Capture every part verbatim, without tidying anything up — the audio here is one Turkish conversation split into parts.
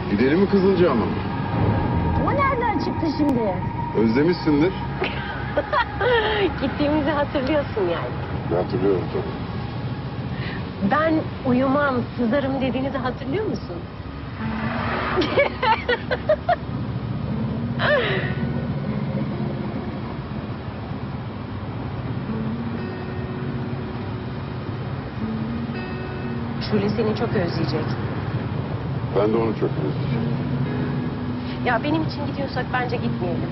Gidelim mi Kızılcahamam'a? O nereden çıktı şimdi? Özlemişsindir. Gittiğimizi hatırlıyorsun yani. Hatırlıyorum tabii. Ben uyumam, sızarım dediğini de hatırlıyor musun? Şule seni çok özleyecek. Ben de onu çok özleyeceğim. Ya benim için gidiyorsak bence gitmeyelim.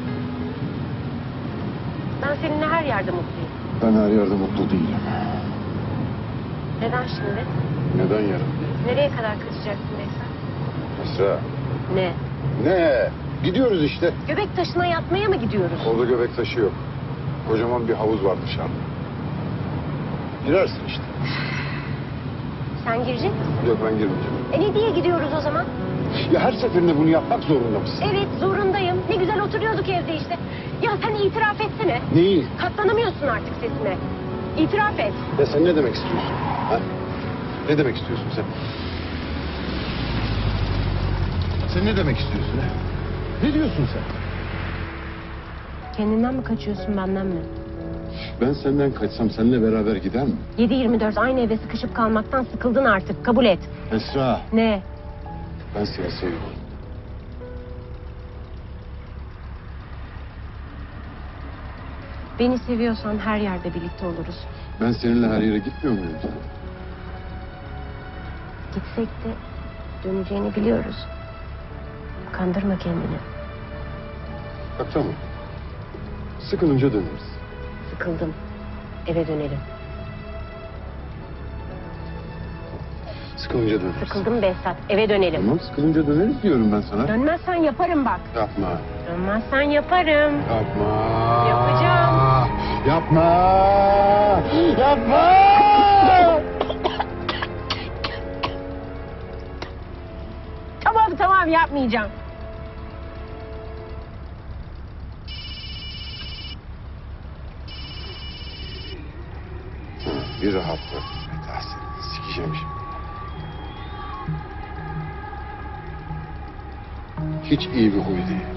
Ben seninle her yerde mutluyum. Ben her yerde mutlu değilim. Neden şimdi? Neden yarın? Nereye kadar kaçacaksın Behzat? Esra. Ne? Ne? Gidiyoruz işte. Göbek taşına yatmaya mı gidiyoruz? Orada göbek taşı yok. Kocaman bir havuz var dışarıda. Girersin işte. Sen girecek misin? Yok ben girmeyeceğim. E ne diye gidiyoruz o zaman? Ya her seferinde bunu yapmak zorunda mısın? Evet zorundayım. Ne güzel oturuyorduk evde işte. Ya sen itiraf etsene. Neyi? Katlanamıyorsun artık sesine. İtiraf et. Ya sen ne demek istiyorsun? Ha? Ne demek istiyorsun sen? Sen ne demek istiyorsun ha? Ne diyorsun sen? Kendinden mi kaçıyorsun benden mi? Ben senden kaçsam seninle beraber gider mi? yedi yirmi dört aynı evde sıkışıp kalmaktan sıkıldın artık. Kabul et. Esra. Ne? Ben seni seviyorum. Beni seviyorsan her yerde birlikte oluruz. Ben seninle her yere gitmiyor muyum canım? Gitsek de döneceğini biliyoruz. Kandırma kendini. Bak tamam. Sıkılınca döneriz. Sıkıldım. Eve dönelim. Sıkılınca döneriz. Sıkıldım Behzat. Eve dönelim. Tamam sıkılınca döneriz diyorum ben sana. Dönmezsen yaparım bak. Yapma. Dönmezsen yaparım. Yapma. Yapacağım. Yapma. Yapma. Tamam tamam yapmayacağım. Bir rahat bırak. Daha seni sikeceğim şimdi. Hiç iyi bir huy değil.